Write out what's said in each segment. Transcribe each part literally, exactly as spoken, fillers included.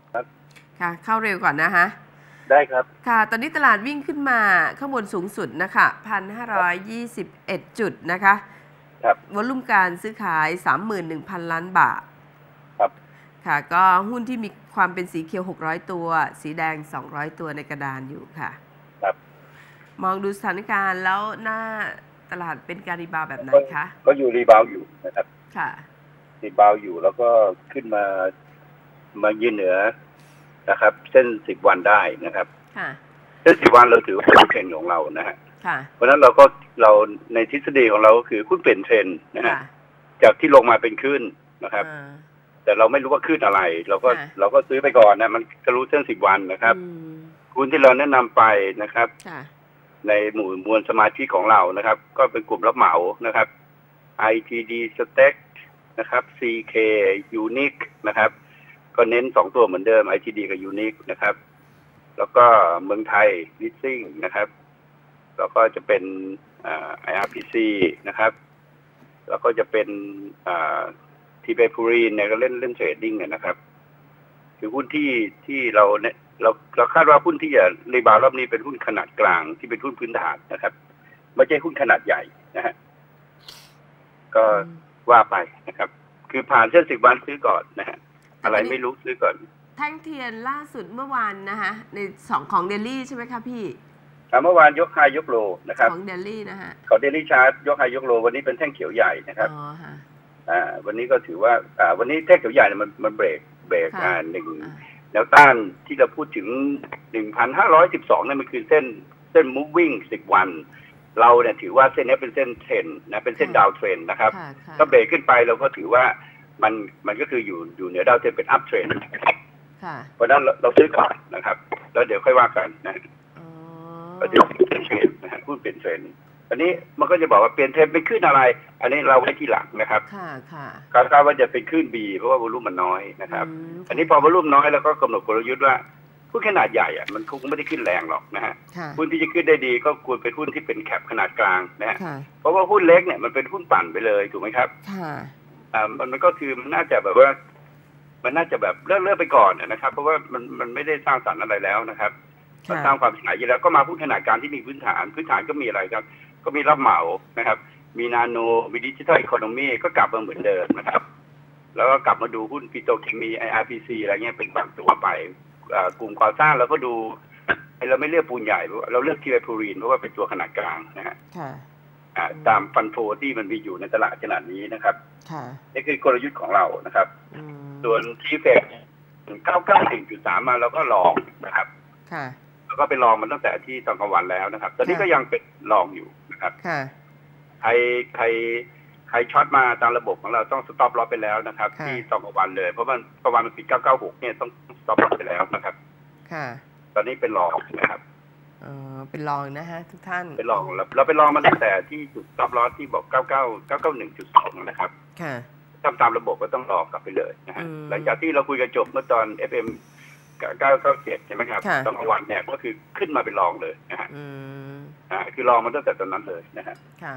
ครับค่ะเข้าเร็วก่อนนะฮะได้ครับค่ะตอนนี้ตลาดวิ่งขึ้นมาข้างบนสูงสุดนะคะ หนึ่งพันห้าร้อยยี่สิบเอ็ด จุดนะคะครับวอลุ่มการซื้อขาย สามหมื่นหนึ่งพัน ล้านบาทครับค่ะก็หุ้นที่มีความเป็นสีเขียวหกร้อยตัวสีแดงสองร้อยตัวในกระดานอยู่ค่ะครับมองดูสถานการณ์แล้วหน้าตลาดเป็นการรีบาวแบบไหนคะก็อยู่รีบาวอยู่นะครับค่ะรีบาวอยู่แล้วก็ขึ้นมามายืนเหนือนะครับเส้นสิบวันได้นะครับค่ะเส้นสิบวันเราถือว่าเป็นเทรนด์ของเรานะฮะค่ะเพราะฉะนั้นเราก็เราในทฤษฎีของเราก็คือหุ้นเปลี่ยนเทรนด์นะฮะจากที่ลงมาเป็นขึ้นนะครับแต่เราไม่รู้ว่าขึ้นอะไรเราก็เราก็ซื้อไปก่อนนะมันก็รู้เส้นสิบวันนะครับหุ้นที่เราแนะนำไปนะครับในหมู่มวลสมาชิกของเรานะครับก็เป็นกลุ่มรับเหมานะครับ ไอ ที ดี Stack นะครับ ซี เค Unique นะครับก็เน้นสองตัวเหมือนเดิม ไอ ที ดี กับ Unique นะครับแล้วก็เมืองไทย Leasing นะครับแล้วก็จะเป็นอ่า ไอ อาร์ พี ซี นะครับแล้วก็จะเป็นอ่าทีเบพูรีนเนี่ยก็เล่นเล่นเทรดดิ้งนะครับคือหุ้นที่ที่เราเนี่ยเราเราคาดว่าหุ้นที่จะรีบาวรอบนี้เป็นหุ้นขนาดกลางที่เป็นหุ้นพื้นฐานนะครับไม่ใช่หุ้นขนาดใหญ่นะฮะก็ว่าไปนะครับคือผ่านเส้นสิบวันซื้อก่อนนะฮะอะไรไม่รู้ซื้อก่อนแท่งเทียนล่าสุดเมื่อวานนะคะในสองของเดลี่ใช่ไหมคะพี่เมื่อวานยกไฮยกโลนะครับของเดลี่นะฮะของเดลี่ชาร์ตยกไฮยกโลวันนี้เป็นแท่งเขียวใหญ่นะครับอ๋อค่ะอ่าวันนี้ก็ถือว่าอ่าวันนี้แท่งเขียวใหญ่เนี่ยมันมันเบรกเบรกอ่าหนึ่งแนวต้านที่เราพูดถึง หนึ่งพันห้าร้อยสิบสอง นั่นมันคือเส้นเส้น moving สิบวันเราเนี่ยถือว่าเส้นนี้เป็นเส้นเทรนนะเป็นเส้นดาวเทรนนะครับถ้าเบรกขึ้นไปเราก็ถือว่ามันมันก็คืออยู่อยู่เหนือดาวเทรนเป็นอัพเทรนเพราะนั้นเราเราซื้อก่อนนะครับแล้วเดี๋ยวค่อยว่ากันนะก็จะเปลี่ยนเทรนนะฮะพูดเปลี่ยนเทรนอันนี้มันก็จะบอกว่าเปลี่ยนเทรนเป็นขึ้นอะไรอันนี้เราไว้ที่หลังนะครับค่ะค่ะการคาดว่าจะเป็นขึ้น B เพราะว่าวอลุ่มมันน้อยนะครับอันนี้พอวอลุ่มน้อยแล้วก็กำหนดกลยุทธ์ว่าหุ้นขนาดใหญ่อะมันคงไม่ได้ขึ้นแรงหรอกนะฮะหุ้นที่จะขึ้นได้ดีก็ควรเป็นหุ้นที่เป็นแคปขนาดกลางนะฮะเพราะว่าหุ้นเล็กเนี่ยมันเป็นหุ้นปั่นไปเลยถูกไหมครับค่ะอ่ามันก็คือมันน่าจะแบบว่ามันน่าจะแบบเลิกเลิกไปก่อนนะครับเพราะว่ามันมันไม่ได้สร้างสรรค์อะไรแล้วนะครับมันสร้างความเสียหายอยู่แล้วก็มาหุ้นขนาดกลางที่มีพื้นฐานพื้นฐานก็มีอะไรครับก็มีรับเหมานะครับมีนาโนมีดิจิทัลอีโคโนมีก็กลับมาเหมือนเดิมนะครับแล้วก็กลับมาดูหุ้นปิโตรเคมี ไอ อาร์ พี ซี อะไรเงี้ยเป็นบางตัวไปกลุ่มก่อสร้างเราก็ดูเราไม่เลือกปูนใหญ่เราเลือกทีเวพูรีนเพราะว่าเป็นตัวขนาดกลางนะฮะตามฟันโฟที่มันมีอยู่ในตลาดขนาดนี้นะครับนี่คือกลยุทธ์ของเรานะครับส่วนทีเฟกเก้าเก้าหนึ่งจุดสามมาเราก็ลองนะครับแล้วก็ไปลองมันตั้งแต่ที่ตอนกลางวันแล้วนะครับตอนนี้ก็ยังเป็นลองอยู่นะครับใครใครใครช็อตมาตามระบบของเราต้องสต็อปลอสไปแล้วนะครับที่ตอนกลางวันเลยเพราะมันกลางวันมันปิดเก้าเก้าหกเนี่ยต้องสต็อปลอสไปแล้วนะครับตอนนี้เป็นลองนะครับอ๋อเป็นลองนะฮะทุกท่านเป็นลองเราเราไปลองมาตั้งแต่ที่จุดสต็อปลอสที่บอกเก้าเก้าเก้าเก้าหนึ่งจุดสองนะครับทำตามระบบก็ต้องรอกลับไปเลยนะฮะหลังจากที่เราคุยกันจบเมื่อตอน เอฟ เอ็มเก้าเก้าเจ็ดใช่ไหมครับตอนกลางวันเนี่ยก็คือขึ้นมาเป็นรองเลยนะฮะอ่าคือรองมันตั้งแต่ตอนนั้นเลยนะฮะ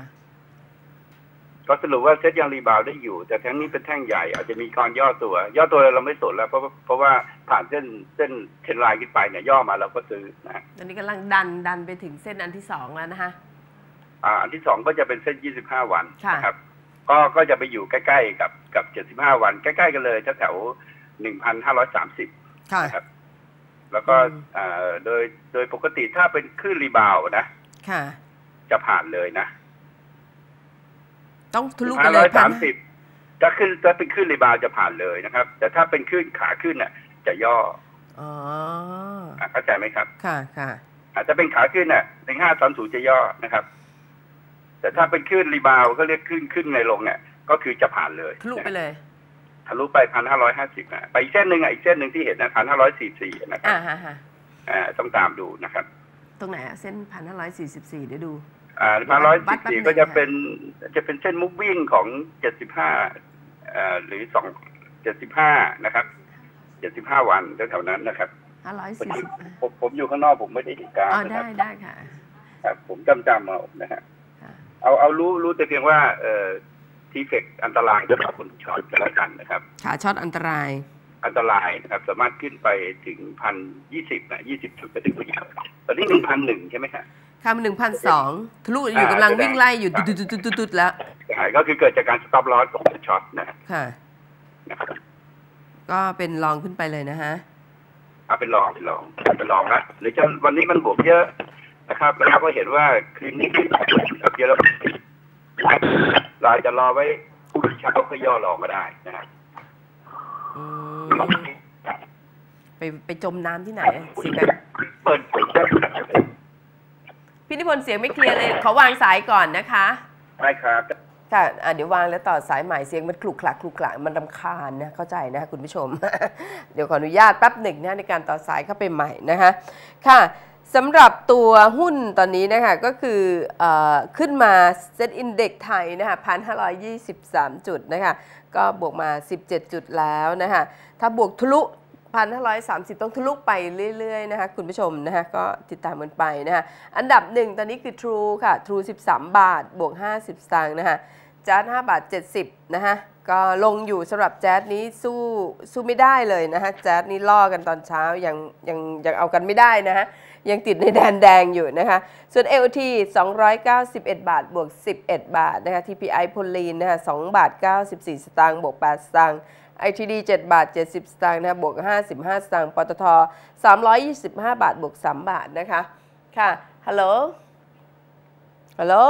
ก็สรุปว่าเซ็ตยังรีบาวได้อยู่แต่แท่งนี้เป็นแท่งใหญ่อาจจะมีการย่อตัวย่อตัวเราไม่สนแล้วเพราะเพราะว่าผ่านเส้นเส้นเทรนไลน์ขึ้นไปเนี่ยย่อมาเราก็ซื้อนะตอนนี้กำลังดันดันไปถึงเส้นอันที่สองแล้วนะฮะอ่าอันที่สองก็จะเป็นเส้นยี่สิบห้าวันนะครับก็ก็จะไปอยู่ใกล้ๆกับกับเจ็ดสิบห้าวันใกล้ๆกันเลยแถวหนึ่งพันห้าร้อยสามสิบนะครับแล้วก็โดยโดยปกติถ้าเป็นคลื่นรีบาวนะจะผ่านเลยนะต้องทะลุไปเลยสามสิบถ้าขึ้นถ้าเป็นคลื่นรีบาวจะผ่านเลยนะครับแต่ถ้าเป็นคลื่นขาขึ้นน่ะจะย่ออ๋อเข้าใจไหมครับค่ะค่ะอาจจะเป็นขาขึ้นน่ะหนึ่งห้าสามศูนย์จะย่อนะครับแต่ถ้าเป็นคลื่นรีบาวก็เรียกคลื่นขึ้นในลงเนี่ยก็คือจะผ่านเลยทะลุไปเลยทะลุไปพันห้าร้อยห้าสิบนะไปอีกเส้นหนึ่งอ่ะอีกเส้นหนึ่งที่เห็นนะพันห้าร้อยสี่สี่นะครับอ่าฮะฮะอ่าต้องตามดูนะครับตรงไหนอ่ะเส้นพันห้าร้อยสี่สิบสี่เดี๋ยวดูอ่าพันร้อยสี่สี่ก็จะเป็นจะเป็นเส้นมุกวิ่งของเจ็ดสิบห้าอ่าหรือสองเจ็ดสิบห้านะครับเจ็ดสิบห้าวันแถวๆนั้นนะครับห้าร้อยสี่สิบผมผมอยู่ข้างนอกผมไม่ได้ติดตามอ๋อได้ได้ค่ะครับผมจำจำเอานะฮะเอาเอารู้รู้แต่เพียงว่าเอ่อทีเฟกอันตรายสำหรับคนช็อตกันแล้วกันนะครับขาช็อตอันตรายอันตรายนะครับสามารถขึ้นไปถึงพันยี่สิบนะยี่สิบจุดไปถึงพันตอนนี้หนึ่งพันหนึ่งใช่ไหมครับค่ะมันหนึ่งพันสองทะลุอยู่กำลังวิ่งไล่อยู่ดุดดุดดุดดุดแล้วก็คือเกิดจากการสต็อปลอสของช็อตนะค่ะก็เป็นลองขึ้นไปเลยนะฮะเอาเป็นลองเป็นลองเป็นลองนะหรือจะวันนี้มันบวกเยอะนะครับแล้วก็เห็นว่าคืนนี้ขึ้นกับเยอะแล้วเราจะรอไว้ผู้เช้าก็ย่อลองก็ได้นะครับไปไปจมน้ำที่ไหนเสียงแบบเปิดพี่นิพนธ์เสียงไม่เคลียร์เลยขอวางสายก่อนนะคะได้ครับค่ะเดี๋ยววางแล้วต่อสายใหม่เสียงมันคลุกคลักคลุกคลักมันรำคาญนะเข้าใจนะคุณผู้ชม เดี๋ยวขออนุญาตแป๊บหนึ่งนะในการต่อสายเข้าไปใหม่นะคะค่ะสำหรับตัวหุ้นตอนนี้นะคะก็คือเอขึ้นมาเซ็ตอินเด็กซ์ไทยนะคะ หนึ่งพันห้าร้อยยี่สิบสาม จุดนะคะก็บวกมาสิบเจ็ดจุดแล้วนะคะถ้าบวกทะลุ หนึ่งพันห้าร้อยสามสิบ ต้องทะลุไปเรื่อยๆนะคะคุณผู้ชมนะคะก็ติดตามกันไปนะคะอันดับหนึ่งตอนนี้คือ True ค่ะ True สิบสาม บาทบวกห้าสิบสตางค์นะคะแจ๊สห้าบาทเจ็ดสิบนะคะก็ลงอยู่สำหรับแจ๊สนี้สู้สู้ไม่ได้เลยนะคะแจ๊สนี้ล่อกันตอนเช้ายังยังยังเอากันไม่ได้นะคะยังติดในแดนแดงอยู่นะคะส่วน เอ โอ ที สองร้อยเก้าสิบเอ็ด บาทบวกสิบเอ็ดบาทนะคะ ที พี ไอ โพลีนนะคะสองบาทเก้าสิบสี่สตางค์บวกแปดสตางค์ ไอ ที ดี เจ็ดบาทเจ็ดสิบสตางค์นะคะบวกห้าสิบห้าสตางค์ปตทสามร้อยยี่สิบห้าบาทบวกสามบาทนะคะค่ะฮัลโหลฮัลโหล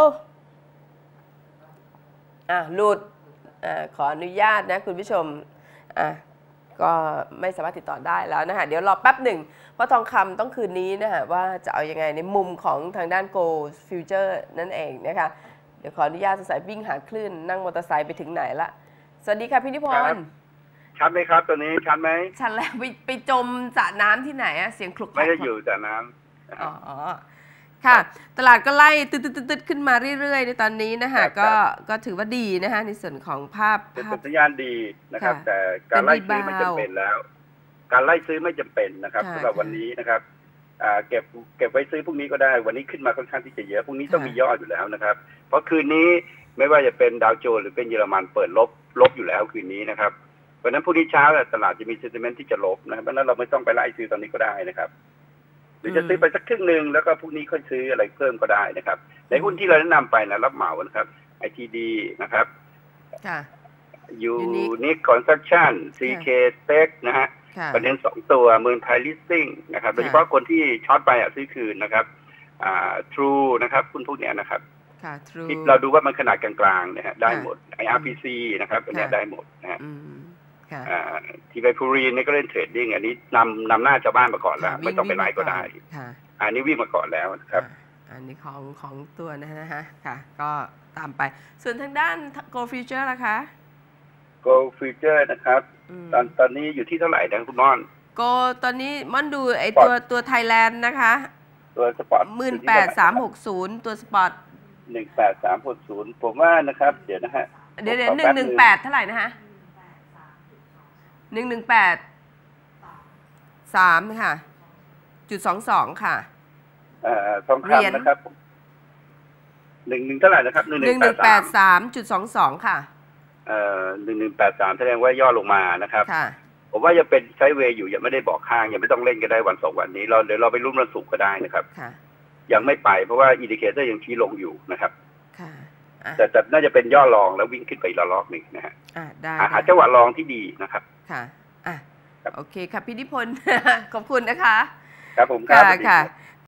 อ่ะหลุดอ่าขออนุญาตนะคุณผู้ชมอ่ะก็ไม่สามารถติดต่อได้แล้วนะคะเดี๋ยวรอแป๊บหนึ่งเพราะทองคำต้องคืนนี้นะคะว่าจะเอายังไงในมุมของทางด้าน Gold Future นั่นเองนะคะเดี๋ยวขออนุญาตสายวิ่งหาคลื่นนั่งมอเตอร์ไซค์ไปถึงไหนละสวัสดีค่ะพี่นิพนธ์ชัดไหมครับตัวนี้ชัดไหมชัดแล้วไปไปจมสระน้ำที่ไหนอะเสียงคลุกไม่ได้อยู่สระน้ำอ๋อค่ะตลาดก็ไล่ตึ๊ดๆๆขึ้นมาเรื่อยๆในตอนนี้นะคะก็ก็ถือว่าดีนะคะในส่วนของภาพเป็นสัญญาณดีนะครับแต่การไล่ซื้อไม่จำเป็นแล้วการไล่ซื้อไม่จำเป็นนะครับสำหรับวันนี้นะครับเก็บเก็บไว้ซื้อพรุ่งนี้ก็ได้วันนี้ขึ้นมาค่อนข้างที่จะเยอะพรุ่งนี้ต้องมียอดอยู่แล้วนะครับเพราะคืนนี้ไม่ว่าจะเป็นดาวโจนส์หรือเป็นเยอรมันเปิดลบลบอยู่แล้วคืนนี้นะครับเพราะฉะนั้นพรุ่งนี้เช้าตลาดจะมีเซนติเมนต์ที่จะลบนะครับเพราะฉะนั้นเราไม่ต้องไปไล่ซื้อตอนนี้ก็ได้นะครับหรือจะซื้อไปสักครึ่งหนึ่งแล้วก็พรุ่งนี้ค่อยซื้ออะไรเพิ่มก็ได้นะครับในหุ้นที่เราแนะนำไปนะรับเหมานะครับ ไอ ที ดี นะครับยูนิคคอนสตรัคชั่น ซี เค Tech นะฮะประเด็นสองตัวเมืองไทยลิสติ้งนะครับโดยเฉพาะคนที่ช็อตไปอ่ะซื้อคืนนะครับอ่า True นะครับหุ้นพวกนี้นะครับเราดูว่ามันขนาดกลางๆนะฮะได้หมด ไอ อาร์ พี ซี นะครับอันนี้ได้หมดนะฮะทีไบพูรีนนี่ก็เล่นเทรดดิ้งอันนี้นำนำหน้าชาวบ้านมาก่อนแล้วไม่ต้องไปไล่ก็ได้อันนี้วิ่งมาก่อนแล้วนะครับอันนี้ของของตัวนะฮะค่ะก็ตามไปส่วนทางด้าน Gold Future ล่ะคะ Gold Future นะครับตอนตอนนี้อยู่ที่เท่าไหร่นะคุณม่อน Gold ตอนนี้ม่อนดูไอตัวตัวไทยแลนด์นะคะตัวสปอร์ตหมื่นแปดสามหกศูนย์ตัวสปอร์ตหนึ่งแปดสามหกศูนย์ผมว่านะครับเดี๋ยวนะฮะเดี๋ยวเดี๋ยวหนึ่งหนึ่งแปดเท่าไหร่นะฮะหนึ่งหนึ่งแปดสามค่ะจุดสองสองค่ะเอ่อทองคำนะครับหนึ่งหนึ่งเท่าไหร่นะครับหนึ่งหนึ่งแปดสามจุดสองสองค่ะเอ่อหนึ่งหนึ่งแปดสามแสดงว่าย่อลงมานะครับผมว่าจะเป็นไซด์เวย์อยู่ยังไม่ได้บอกข้างยังไม่ต้องเล่นก็ได้วันสองวันนี้เราเดี๋ยวเราไปรุ่นวันศุกร์ก็ได้นะครับยังไม่ไปเพราะว่าอินดิเคเตอร์ยังชี้ลงอยู่นะครับแต่แต่น่าจะเป็นย่อรองแล้ววิ่งขึ้นไปอีกระลอกหนึ่งนะฮะหาจังหวะรองที่ดีนะครับค่ะอ่ะโอเคค่ะพี่นิพนธ์ขอบคุณนะคะครับผมค่ะค่ะ